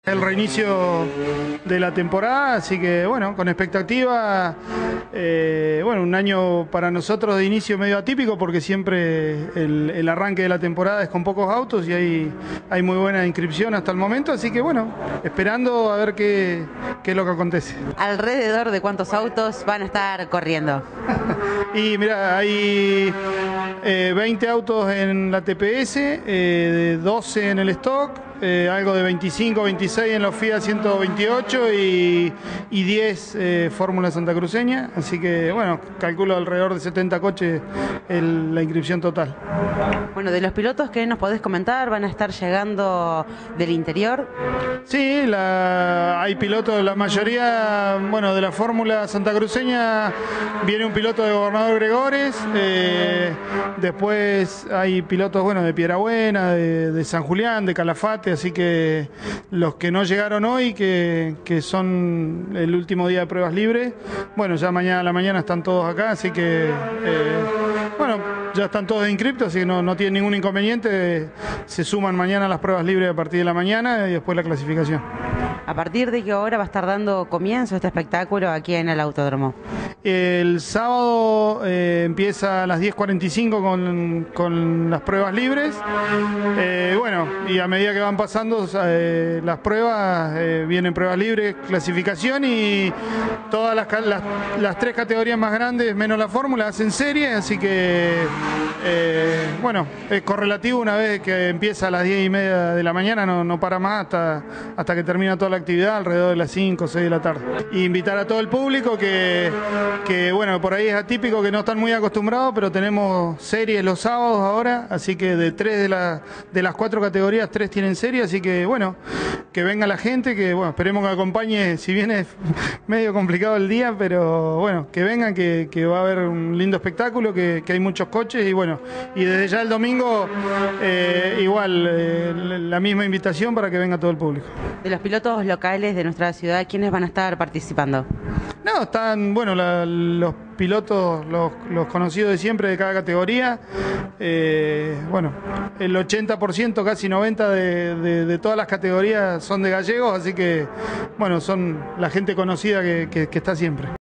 El reinicio de la temporada, así que bueno, con expectativa, bueno, un año para nosotros de inicio medio atípico porque siempre el arranque de la temporada es con pocos autos y hay muy buena inscripción hasta el momento, así que bueno, esperando a ver qué es lo que acontece. ¿Alrededor de cuántos autos van a estar corriendo? Y mira, hay 20 autos en la TPS, 12 en el stock, algo de 25, 26 en los FIA 128 y 10 Fórmula Santacruceña, así que bueno, calculo alrededor de 70 coches la inscripción total. Bueno, de los pilotos, ¿qué nos podés comentar? ¿Van a estar llegando del interior? Sí, hay pilotos, la mayoría, bueno, de la Fórmula Santacruceña viene un piloto de Gobernador Gregores, después hay pilotos, bueno, de Piedrabuena, de San Julián, de Calafate, así que los que no llegaron hoy, que son el último día de pruebas libres, bueno, ya mañana a la mañana están todos acá, así que, bueno, ya están todos inscriptos, así que no tienen ningún inconveniente, se suman mañana a las pruebas libres a partir de la mañana y después la clasificación. ¿A partir de qué hora va a estar dando comienzo este espectáculo aquí en el autódromo? El sábado empieza a las 10:45 con las pruebas libres. Bueno, y a medida que van pasando las pruebas, vienen pruebas libres, clasificación y todas las tres categorías más grandes, menos la Fórmula, hacen serie, así que bueno, es correlativo. Una vez que empieza a las 10:30 de la mañana, no para más hasta que termina toda la actividad alrededor de las 5 o 6 de la tarde. Y invitar a todo el público que bueno, por ahí es atípico, que no están muy acostumbrados, pero tenemos series los sábados ahora, así que de las 4 categorías, 3 tienen serie, así que bueno, que venga la gente, que bueno, esperemos que acompañe, si bien es medio complicado el día, pero bueno, que vengan, que va a haber un lindo espectáculo, que hay muchos coches y bueno, y desde ya el domingo igual la misma invitación para que venga todo el público. De los pilotos locales de nuestra ciudad, ¿quiénes van a estar participando? No, están, bueno, los pilotos, los conocidos de siempre de cada categoría. Bueno, el 80%, casi 90% de todas las categorías son de gallegos, así que, bueno, son la gente conocida que está siempre.